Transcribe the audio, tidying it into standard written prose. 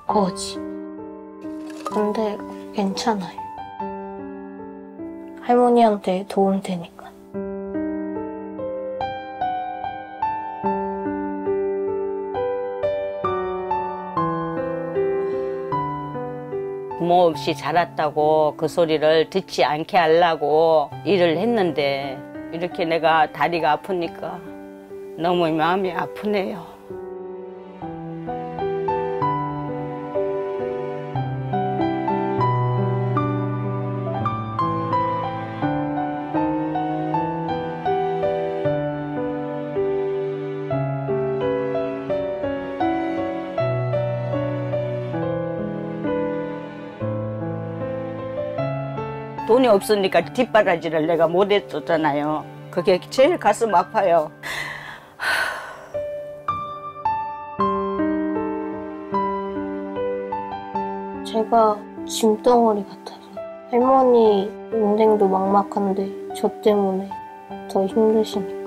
거지. 근데 괜찮아요. 할머니한테 도움 되니까. 부모 없이 자랐다고 그 소리를 듣지 않게 하려고 일을 했는데 이렇게 내가 다리가 아프니까 너무 마음이 아프네요. 돈이 없으니까 뒷바라지를 내가 못했었잖아요. 그게 제일 가슴 아파요. 제가 짐덩어리 같아서 할머니 인생도 막막한데 저 때문에 더 힘드시니까.